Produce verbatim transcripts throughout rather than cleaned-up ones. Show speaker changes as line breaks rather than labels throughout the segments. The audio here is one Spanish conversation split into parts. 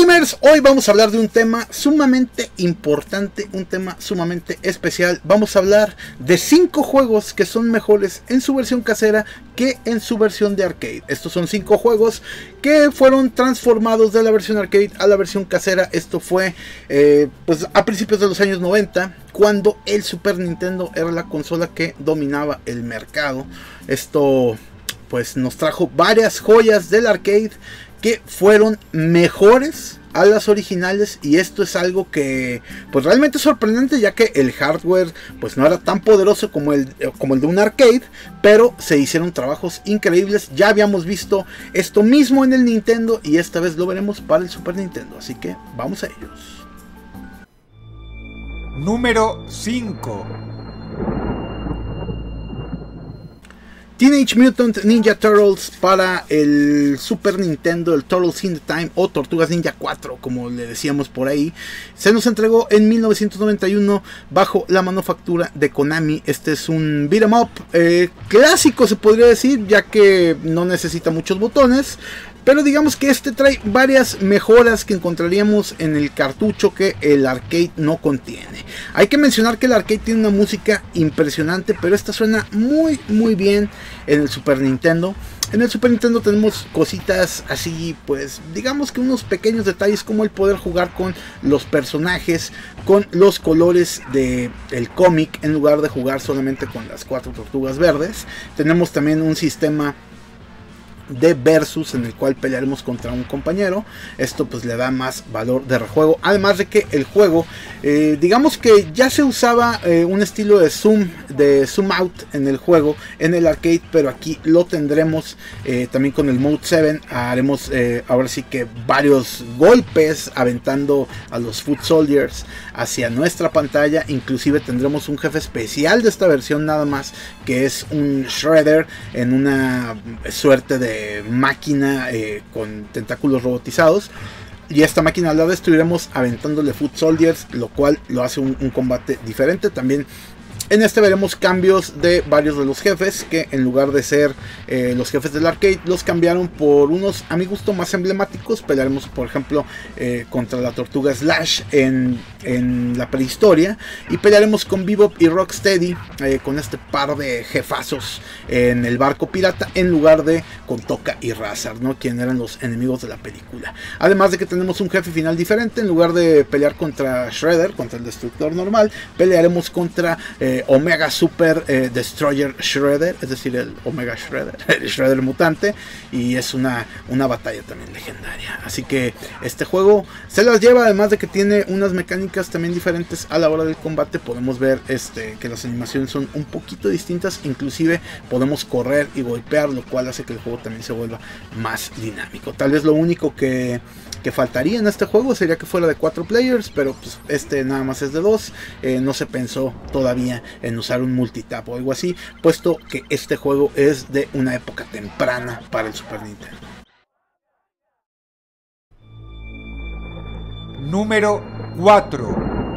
Gamers, hoy vamos a hablar de un tema sumamente importante, un tema sumamente especial. Vamos a hablar de cinco juegos que son mejores en su versión casera que en su versión de arcade. Estos son cinco juegos que fueron transformados de la versión arcade a la versión casera. Esto fue eh, pues a principios de los años noventa, cuando el Super Nintendo era la consola que dominaba el mercado. Esto pues nos trajo varias joyas del arcade que fueron mejores a las originales, y esto es algo que pues realmente es sorprendente, ya que el hardware pues no era tan poderoso como el, como el de un arcade, pero se hicieron trabajos increíbles. Ya habíamos visto esto mismo en el Nintendo y esta vez lo veremos para el Super Nintendo, así que vamos a ellos.
Número cinco.
Teenage Mutant Ninja Turtles para el Super Nintendo, el Turtles in Time o Tortugas Ninja cuatro, como le decíamos por ahí. Se nos entregó en mil novecientos noventa y uno bajo la manufactura de Konami. Este es un beat 'em up eh, clásico, se podría decir, ya que no necesita muchos botones. Pero digamos que este trae varias mejoras que encontraríamos en el cartucho que el arcade no contiene. Hay que mencionar que el arcade tiene una música impresionante, pero esta suena muy muy bien en el Super Nintendo. En el Super Nintendo tenemos cositas así, pues digamos que unos pequeños detalles, como el poder jugar con los personajes, con los colores del cómic, en lugar de jugar solamente con las cuatro tortugas verdes. Tenemos también un sistema de versus en el cual pelearemos contra un compañero. Esto pues le da más valor de rejuego, además de que el juego eh, digamos que ya se usaba eh, un estilo de zoom de zoom out en el juego en el arcade, pero aquí lo tendremos eh, también con el Mode siete. Haremos eh, ahora sí que varios golpes aventando a los Foot Soldiers hacia nuestra pantalla. Inclusive tendremos un jefe especial de esta versión nada más, que es un Shredder en una suerte de máquina eh, con tentáculos robotizados, y esta máquina la destruiremos aventándole Foot Soldiers, lo cual lo hace un, un combate diferente. También en este veremos cambios de varios de los jefes, que en lugar de ser eh, los jefes del arcade, los cambiaron por unos, a mi gusto, más emblemáticos. Pelearemos por ejemplo eh, contra la tortuga Slash en, en la prehistoria, y pelearemos con Bebop y Rocksteady eh, con este par de jefazos en el barco pirata, en lugar de con Tokka y Razar, ¿no?, quien eran los enemigos de la película. Además de que tenemos un jefe final diferente. En lugar de pelear contra Shredder, contra el destructor normal, pelearemos contra eh, Omega Super eh, Destroyer Shredder, es decir, el Omega Shredder, el Shredder mutante, y es una, una batalla también legendaria. Así que este juego se las lleva, además de que tiene unas mecánicas también diferentes a la hora del combate. Podemos ver este, que las animaciones son un poquito distintas, inclusive podemos correr y golpear, lo cual hace que el juego también se vuelva más dinámico. Tal vez lo único que que faltaría en este juego sería que fuera de cuatro players, pero pues este nada más es de dos. Eh, no se pensó todavía en usar un multitap o algo así, puesto que este juego es de una época temprana para el Super Nintendo.
Número cuatro.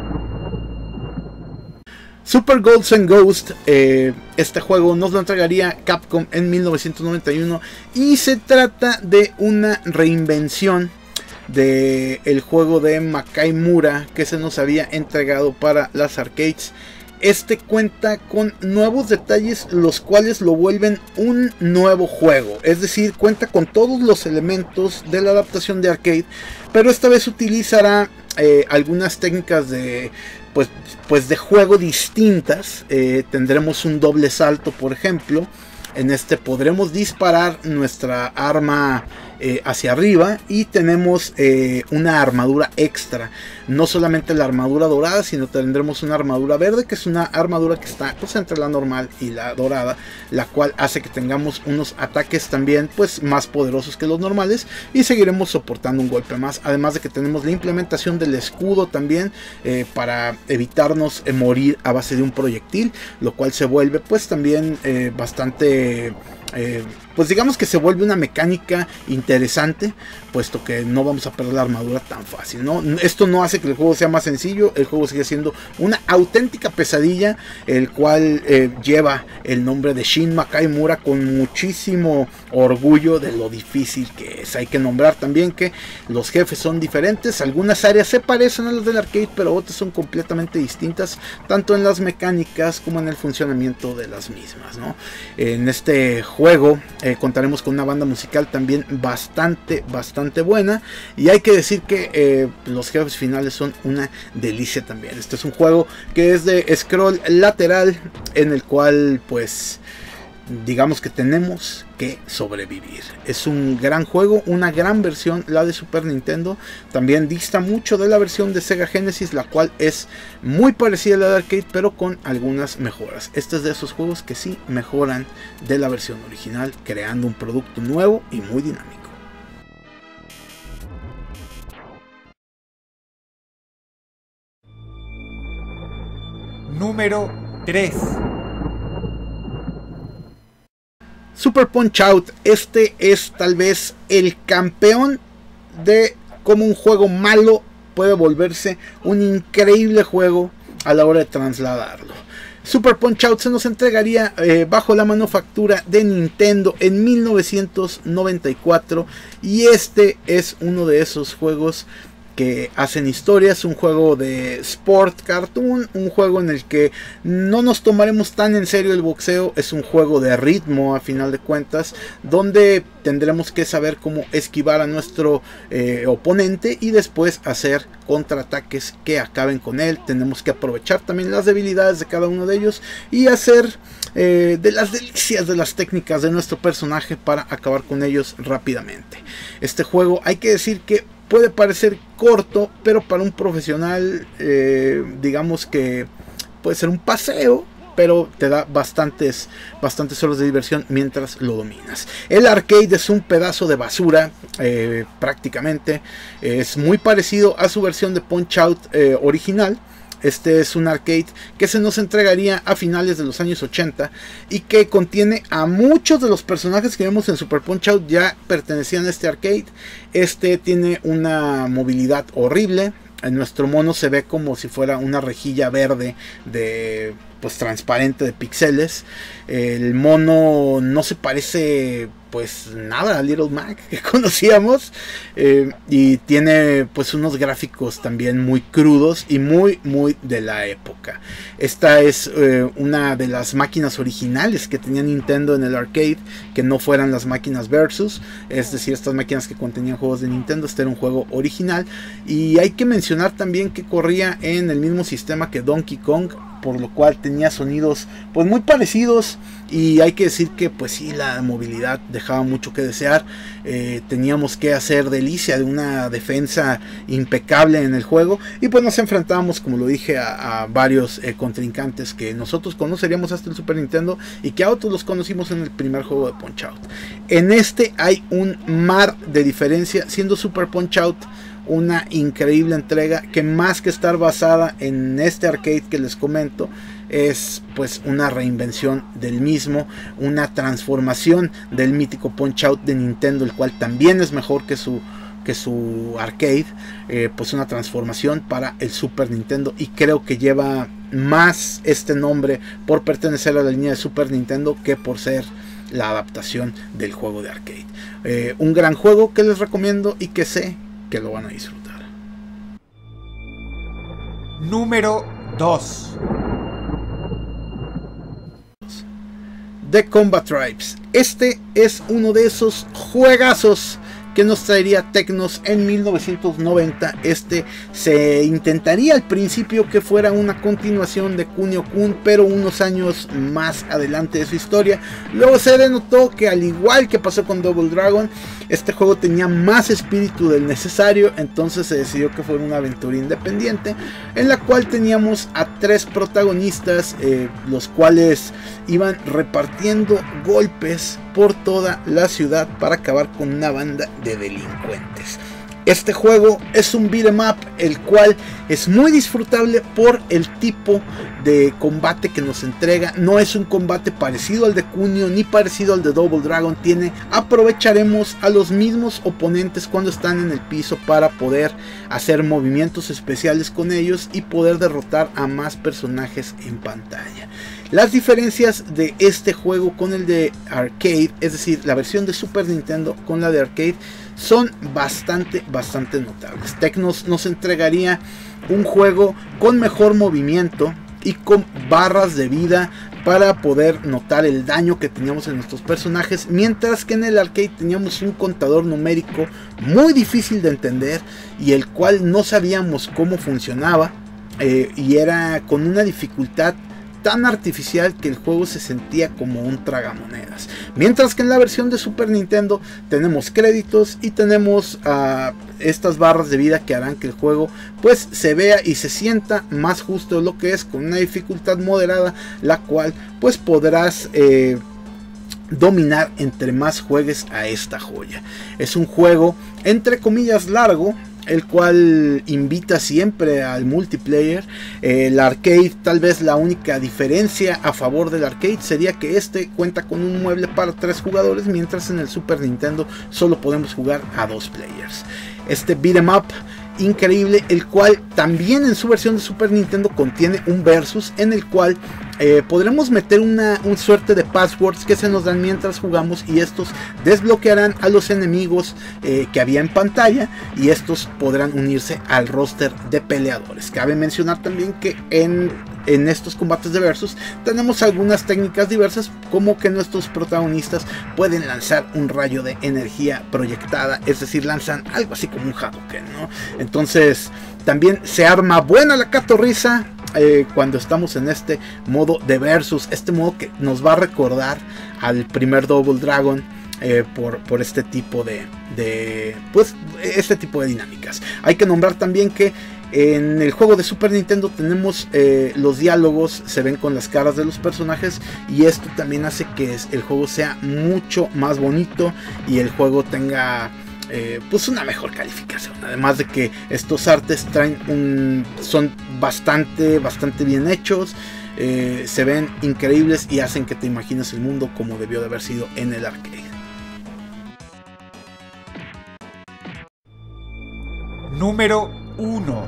Super Ghosts and Ghosts, eh, este juego nos lo entregaría Capcom en mil novecientos noventa y uno, y se trata de una reinvención de el juego de Makai Mura que se nos había entregado para las arcades. Este cuenta con nuevos detalles, los cuales lo vuelven un nuevo juego. Es decir, cuenta con todos los elementos de la adaptación de arcade, pero esta vez utilizará eh, algunas técnicas de pues, pues de juego distintas. Eh, tendremos un doble salto, por ejemplo. En este podremos disparar nuestra arma eh, hacia arriba, y tenemos eh, una armadura extra. No solamente la armadura dorada, sino tendremos una armadura verde, que es una armadura que está pues entre la normal y la dorada, la cual hace que tengamos unos ataques también pues más poderosos que los normales, y seguiremos soportando un golpe más. Además de que tenemos la implementación del escudo también eh, para evitarnos eh, morir a base de un proyectil, lo cual se vuelve pues también eh, bastante eh, pues digamos que se vuelve una mecánica interesante, puesto que no vamos a perder la armadura tan fácil, ¿no? Esto no hace que el juego sea más sencillo, el juego sigue siendo una auténtica pesadilla, el cual eh, lleva el nombre de Shin Makaimura con muchísimo orgullo de lo difícil que es. Hay que nombrar también que los jefes son diferentes, algunas áreas se parecen a las del arcade, pero otras son completamente distintas, tanto en las mecánicas como en el funcionamiento de las mismas, ¿no? En este juego eh, contaremos con una banda musical también bastante, bastante buena, y hay que decir que eh, los jefes finales son una delicia también. Este es un juego que es de scroll lateral, en el cual pues digamos que tenemos que sobrevivir. Es un gran juego, una gran versión, la de Super Nintendo. También dista mucho de la versión de Sega Genesis, la cual es muy parecida a la de arcade, pero con algunas mejoras. Este es de esos juegos que sí mejoran de la versión original, creando un producto nuevo y muy dinámico.
Número tres.
Super Punch-Out, este es tal vez el campeón de cómo un juego malo puede volverse un increíble juego a la hora de trasladarlo. Super Punch-Out se nos entregaría eh, bajo la manufactura de Nintendo en mil novecientos noventa y cuatro, y este es uno de esos juegos que hacen historias, un juego de sport cartoon, un juego en el que no nos tomaremos tan en serio el boxeo, es un juego de ritmo a final de cuentas, donde tendremos que saber cómo esquivar a nuestro eh, oponente y después hacer contraataques que acaben con él. Tenemos que aprovechar también las debilidades de cada uno de ellos y hacer eh, de las delicias de las técnicas de nuestro personaje para acabar con ellos rápidamente. Este juego, hay que decir que puede parecer corto, pero para un profesional, eh, digamos que puede ser un paseo, pero te da bastantes, bastantes horas de diversión mientras lo dominas. El arcade es un pedazo de basura, eh, prácticamente. Es muy parecido a su versión de Punch-Out eh, original. Este es un arcade que se nos entregaría a finales de los años ochenta y que contiene a muchos de los personajes que vemos en Super Punch-Out, ya pertenecían a este arcade. Este tiene una movilidad horrible. En nuestro mono se ve como si fuera una rejilla verde de pues transparente de píxeles. El mono no se parece pues nada a Little Mac que conocíamos, eh, y tiene pues unos gráficos también muy crudos y muy muy de la época. Esta es eh, una de las máquinas originales que tenía Nintendo en el arcade, que no fueran las máquinas Versus, es decir, estas máquinas que contenían juegos de Nintendo. Este era un juego original, y hay que mencionar también que corría en el mismo sistema que Donkey Kong, por lo cual tenía sonidos pues muy parecidos, y hay que decir que pues sí, la movilidad dejaba mucho que desear. Eh, teníamos que hacer delicia de una defensa impecable en el juego, y pues nos enfrentábamos, como lo dije, a, a varios eh, contrincantes que nosotros conoceríamos hasta el Super Nintendo y que a otros los conocimos en el primer juego de Punch-Out. En este hay un mar de diferencia, siendo Super Punch-Out una increíble entrega que, más que estar basada en este arcade que les comento, es pues una reinvención del mismo, una transformación del mítico Punch-Out de Nintendo, el cual también es mejor que su que su arcade, eh, pues una transformación para el Super Nintendo, y creo que lleva más este nombre por pertenecer a la línea de Super Nintendo que por ser la adaptación del juego de arcade. Eh, un gran juego que les recomiendo y que sé que lo van a disfrutar.
Número dos.
The Combat Tribes. Este es uno de esos juegazos que nos traería Tecnos en mil novecientos noventa. Este se intentaría al principio que fuera una continuación de Kunio-kun, pero unos años más adelante de su historia, luego se denotó que, al igual que pasó con Double Dragon, este juego tenía más espíritu del necesario. Entonces se decidió que fuera una aventura independiente, en la cual teníamos a tres protagonistas, eh, los cuales iban repartiendo golpes por toda la ciudad para acabar con una banda de delincuentes. Este juego es un beat'em up, el cual es muy disfrutable por el tipo de combate que nos entrega. No es un combate parecido al de Kunio ni parecido al de Double Dragon. Tiene, aprovecharemos a los mismos oponentes cuando están en el piso para poder hacer movimientos especiales con ellos y poder derrotar a más personajes en pantalla. Las diferencias de este juego con el de arcade, es decir, la versión de Super Nintendo con la de arcade, son bastante, bastante notables. Tecnos nos entregaría un juego con mejor movimiento y con barras de vida para poder notar el daño que teníamos en nuestros personajes, mientras que en el arcade teníamos un contador numérico muy difícil de entender y el cual no sabíamos cómo funcionaba, eh, y era con una dificultad tan artificial que el juego se sentía como un tragamonedas. Mientras que en la versión de Super Nintendo tenemos créditos y tenemos uh, estas barras de vida que harán que el juego pues se vea y se sienta más justo de lo que es, con una dificultad moderada, la cual pues podrás eh, dominar entre más juegues a esta joya. Es un juego entre comillas largo, el cual invita siempre al multiplayer. El arcade, tal vez la única diferencia a favor del arcade sería que este cuenta con un mueble para tres jugadores, mientras en el Super Nintendo solo podemos jugar a dos players. Este beat'em up increíble, el cual también en su versión de Super Nintendo contiene un versus en el cual eh, podremos meter una, una suerte de passwords que se nos dan mientras jugamos, y estos desbloquearán a los enemigos eh, que había en pantalla, y estos podrán unirse al roster de peleadores. Cabe mencionar también que en En estos combates de versus tenemos algunas técnicas diversas, como que nuestros protagonistas pueden lanzar un rayo de energía proyectada, es decir, lanzan algo así como un Hadouken, ¿no? Entonces también se arma buena la catorriza eh, cuando estamos en este modo de versus, este modo que nos va a recordar al primer Double Dragon. Eh, por, por este tipo de, de pues este tipo de dinámicas. Hay que nombrar también que en el juego de Super Nintendo tenemos eh, los diálogos, se ven con las caras de los personajes, y esto también hace que el juego sea mucho más bonito y el juego tenga eh, pues una mejor calificación. Además de que estos artes traen un, son bastante, bastante bien hechos. Eh, se ven increíbles y hacen que te imagines el mundo como debió de haber sido en el arcade.
Número uno.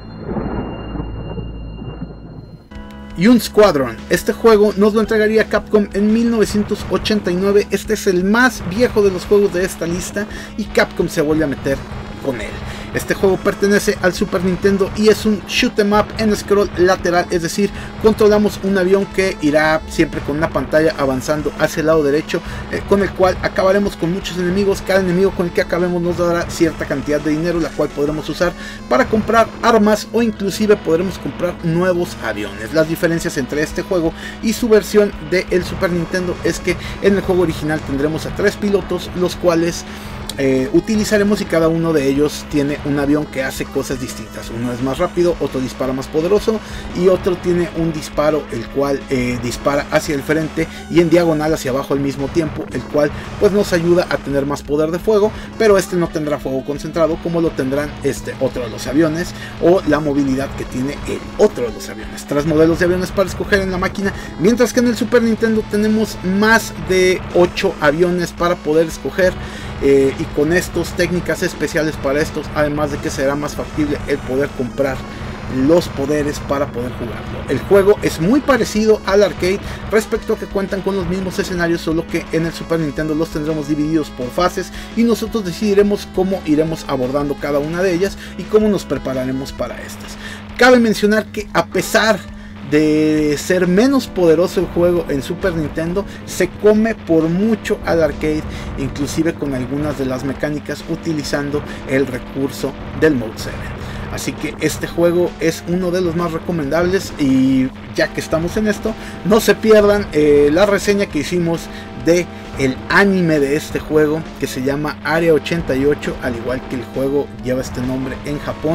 Yun Squadron. Este juego nos lo entregaría Capcom en mil novecientos ochenta y nueve. Este es el más viejo de los juegos de esta lista y Capcom se vuelve a meter con él. Este juego pertenece al Super Nintendo y es un shoot 'em up en scroll lateral, es decir, controlamos un avión que irá siempre con una pantalla avanzando hacia el lado derecho, eh, con el cual acabaremos con muchos enemigos. Cada enemigo con el que acabemos nos dará cierta cantidad de dinero, la cual podremos usar para comprar armas o inclusive podremos comprar nuevos aviones. Las diferencias entre este juego y su versión del Super Nintendo es que en el juego original tendremos a tres pilotos, los cuales Eh, utilizaremos, y cada uno de ellos tiene un avión que hace cosas distintas. Uno es más rápido, otro dispara más poderoso y otro tiene un disparo el cual eh, dispara hacia el frente y en diagonal hacia abajo al mismo tiempo, el cual pues nos ayuda a tener más poder de fuego, pero este no tendrá fuego concentrado como lo tendrán este otro de los aviones, o la movilidad que tiene el otro de los aviones. Tres modelos de aviones para escoger en la máquina, mientras que en el Super Nintendo tenemos más de ocho aviones para poder escoger. Eh, y con estos técnicas especiales para estos, además de que será más factible el poder comprar los poderes para poder jugarlo. El juego es muy parecido al arcade respecto a que cuentan con los mismos escenarios, solo que en el Super Nintendo los tendremos divididos por fases y nosotros decidiremos cómo iremos abordando cada una de ellas y cómo nos prepararemos para estas. Cabe mencionar que a pesar de ser menos poderoso el juego en Super Nintendo, se come por mucho al arcade, inclusive con algunas de las mecánicas utilizando el recurso del Mode siete. Así que este juego es uno de los más recomendables, y ya que estamos en esto, no se pierdan eh, la reseña que hicimos de el anime de este juego, que se llama Área ochenta y ocho, al igual que el juego lleva este nombre en Japón.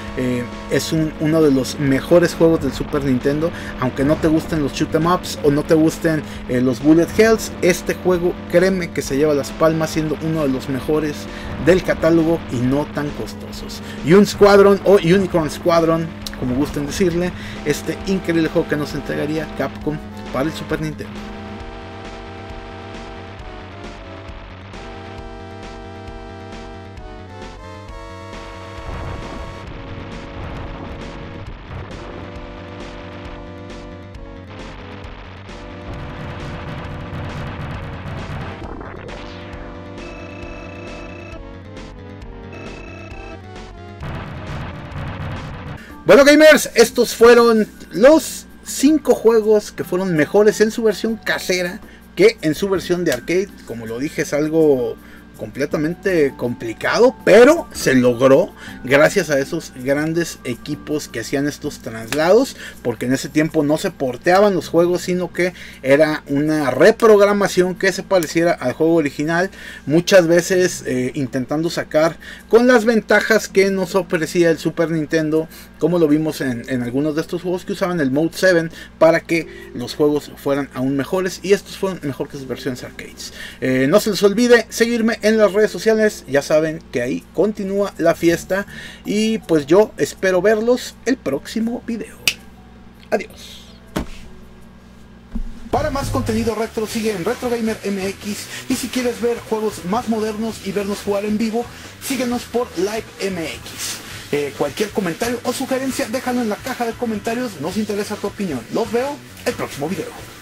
Eh, es un, uno de los mejores juegos del Super Nintendo. Aunque no te gusten los shoot 'em ups o no te gusten eh, los bullet hells, este juego, créeme que se lleva las palmas, siendo uno de los mejores del catálogo y no tan costosos. Un Squadron o Unicorn Squadron, como gusten decirle, este increíble juego que nos entregaría Capcom para el Super Nintendo. Bueno, gamers, estos fueron los cinco juegos que fueron mejores en su versión casera que en su versión de arcade. Como lo dije, es algo completamente complicado, pero se logró gracias a esos grandes equipos que hacían estos traslados, porque en ese tiempo no se porteaban los juegos, sino que era una reprogramación que se pareciera al juego original, muchas veces eh, intentando sacar con las ventajas que nos ofrecía el Super Nintendo, como lo vimos en, en algunos de estos juegos que usaban el Mode siete para que los juegos fueran aún mejores, y estos fueron mejor que sus versiones arcades. Eh, no se les olvide seguirme en las redes sociales, ya saben que ahí continúa la fiesta, y pues yo espero verlos el próximo video. Adiós. Para más contenido retro, sigue en Retro Gamer M X, y si quieres ver juegos más modernos y vernos jugar en vivo, síguenos por Live M X. Eh, cualquier comentario o sugerencia, déjalo en la caja de comentarios, nos interesa tu opinión. Los veo el próximo video.